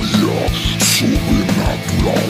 Magia Sobrenatural.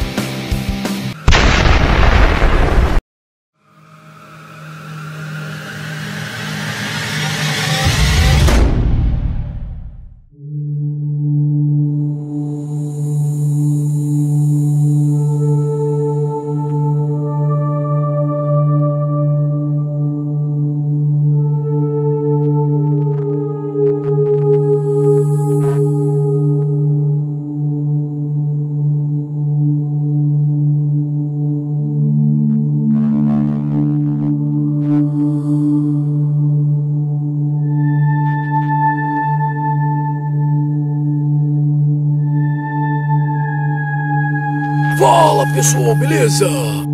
Fala pessoal, beleza?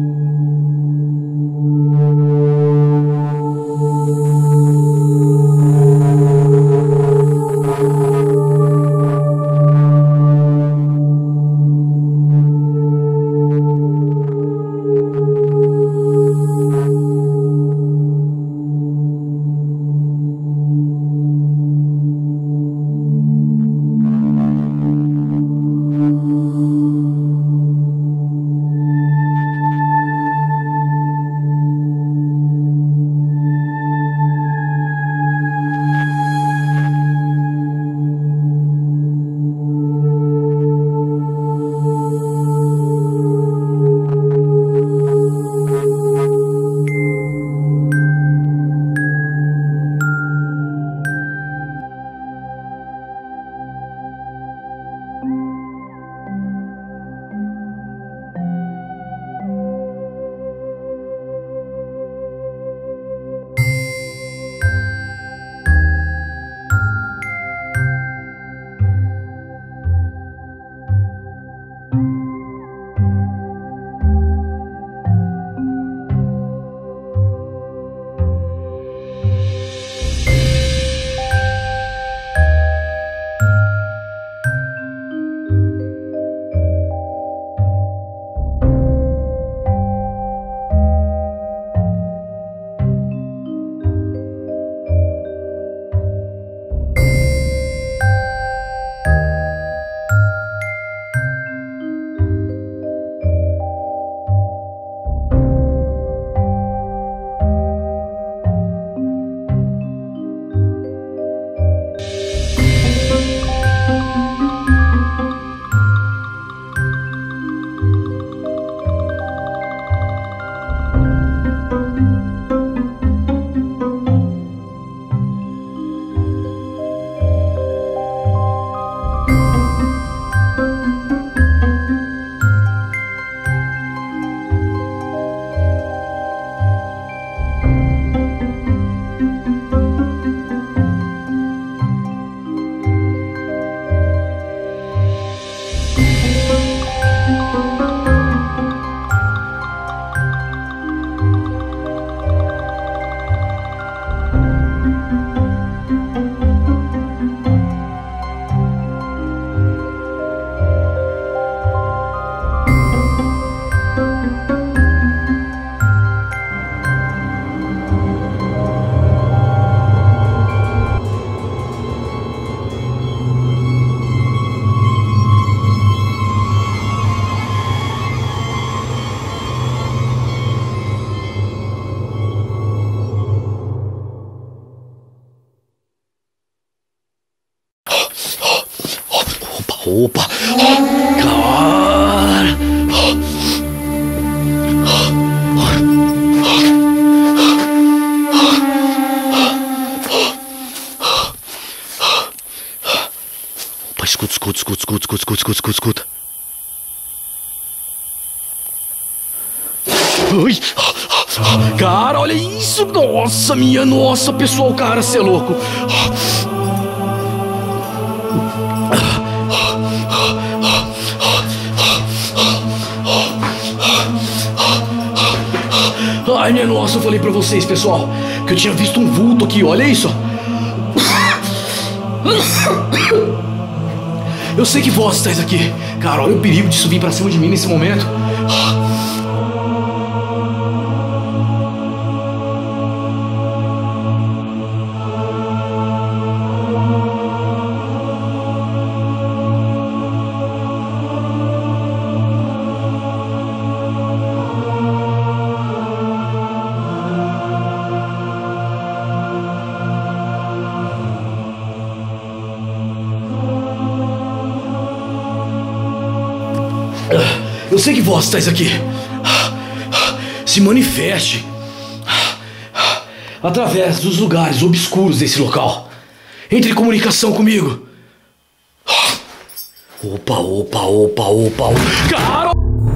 Opa! Cara! Opa, escuta. Ai! Cara, olha isso! Nossa, pessoal, cara, cê é louco! Ai, minha nossa, eu falei pra vocês, pessoal, que eu tinha visto um vulto aqui, olha isso. Eu sei que vós estáis aqui. Cara, olha o perigo disso vir pra cima de mim nesse momento. Eu sei que vós estáis aqui. Se manifeste através dos lugares obscuros desse local. Entre em comunicação comigo. Opa, opa, opa, opa, opa. Cara!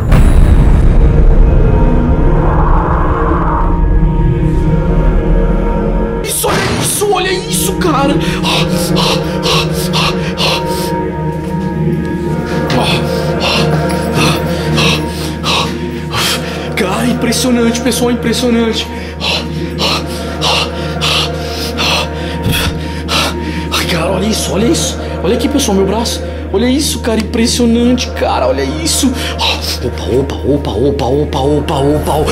Olha isso, cara! Cara, impressionante, pessoal, impressionante. Cara, olha isso, olha isso. Olha aqui, pessoal, meu braço. Olha isso, cara, impressionante, cara, olha isso. Opa, opa, opa, opa, opa, opa, opa.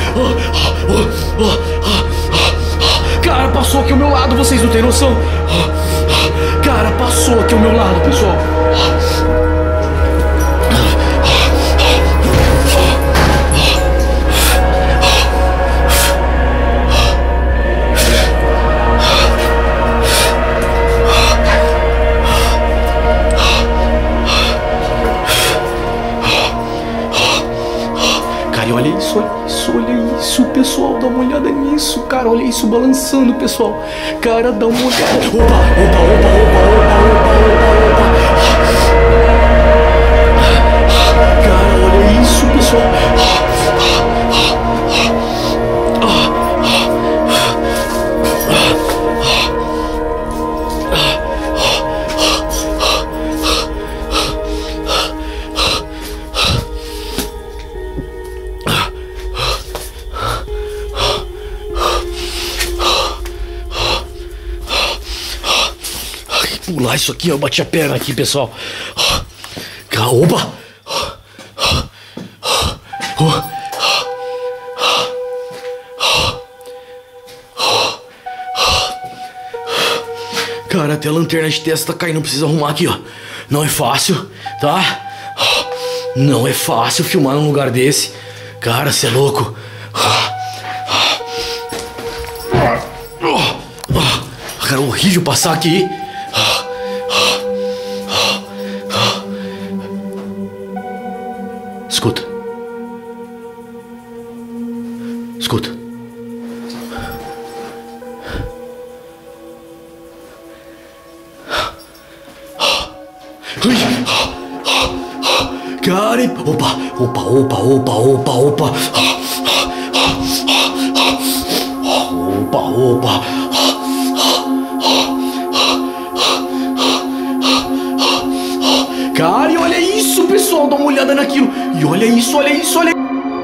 Cara, passou aqui ao meu lado, vocês não têm noção. Cara, passou aqui ao meu lado, pessoal. Olha isso, olha isso, olha isso, pessoal, dá uma olhada nisso, cara, olha isso balançando, pessoal, cara, dá uma olhada. Opa, opa, opa, opa, opa, opa, opa. Cara, olha isso, pessoal. Pular isso aqui, eu bati a perna aqui, pessoal. Opa! Cara, até a lanterna de testa tá caindo, precisa arrumar aqui, ó. Não é fácil, tá? Não é fácil filmar num lugar desse. Cara, cê é louco. Cara, horrível passar aqui. Escuta. Escuta. Cara, opa, opa, opa, opa, opa, opa. Opa, opa. Cara, e olha isso, pessoal, dá uma olhada naquilo. E olha isso, olha isso, olha.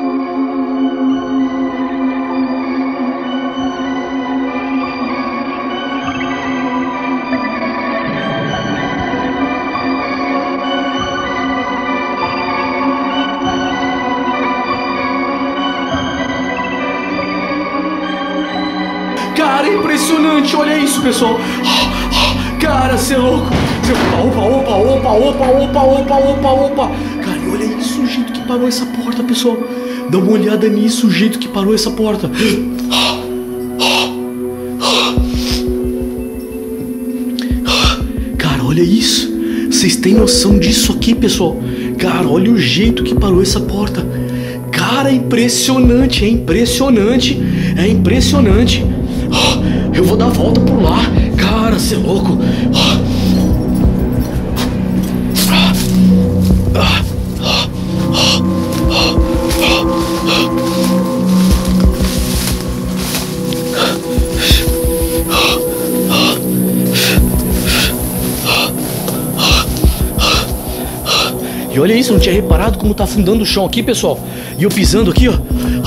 Cara, impressionante, olha isso, pessoal. Cara, cê é louco. Opa, opa, opa, opa, opa, opa, opa, opa. Cara, e olha isso, o jeito que parou essa porta, pessoal. Dá uma olhada nisso, o jeito que parou essa porta. Cara, olha isso. Vocês têm noção disso aqui, pessoal? Cara, olha o jeito que parou essa porta. Cara, é impressionante, é impressionante. É impressionante. Eu vou dar a volta por lá. Cara, cê é louco. E olha isso, não tinha reparado como tá afundando o chão aqui, pessoal. E eu pisando aqui, ó.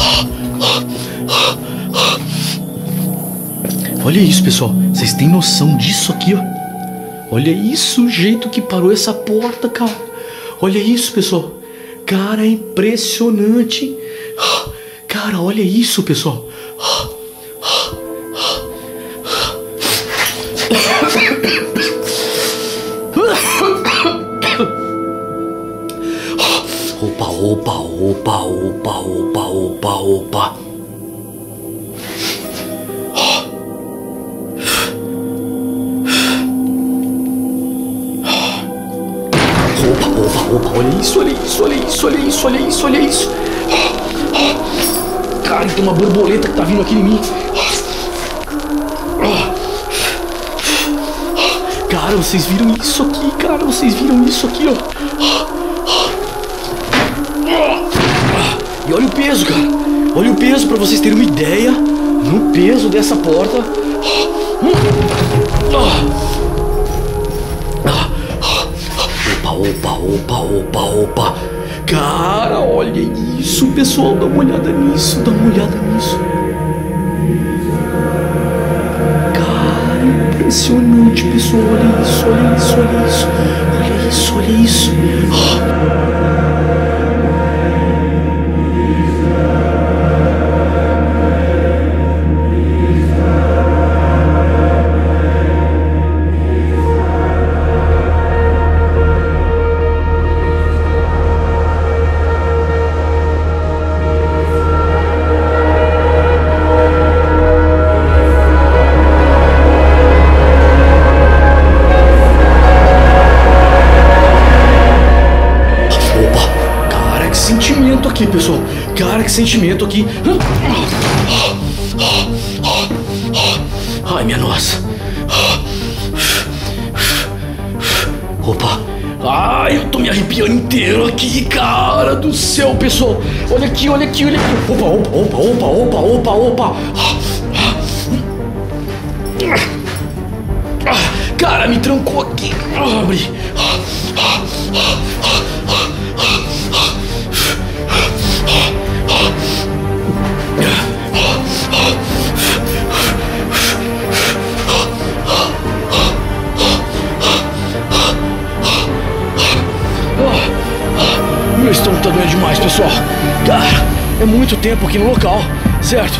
Olha isso, pessoal. Vocês têm noção disso aqui, ó? Olha isso, o jeito que parou essa porta, cara. Olha isso, pessoal. Cara, é impressionante. Cara, olha isso, pessoal. Opa, opa, opa, opa, opa, opa, opa. Opa, opa, olha isso, olha isso, olha isso, olha isso, olha isso, olha isso. Cara, tem uma borboleta que tá vindo aqui em mim. Cara, vocês viram isso aqui, cara? Vocês viram isso aqui, ó? E olha o peso, cara. Olha o peso pra vocês terem uma ideia no peso dessa porta. Opa. Cara, olha isso, pessoal. Dá uma olhada nisso, dá uma olhada nisso. Cara, impressionante, pessoal. Olha isso, olha isso, olha isso. Olha isso, olha isso. Aqui, pessoal, cara, que sentimento aqui. Ai, minha nossa. Opa. Ai, eu tô me arrepiando inteiro aqui, cara do céu, pessoal. Olha aqui, olha aqui, olha aqui. Opa. Cara, me trancou aqui. Abre. Meu estômago tá doendo demais, pessoal. Cara, é muito tempo aqui no local, certo?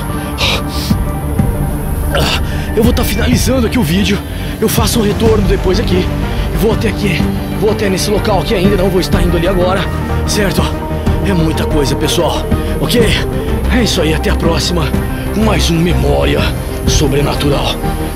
Eu vou estar finalizando aqui o vídeo. Eu faço um retorno depois aqui. Vou até nesse local aqui ainda. Não vou estar indo ali agora, certo? É muita coisa, pessoal. Ok? É isso aí, até a próxima com mais um Memória Sobrenatural.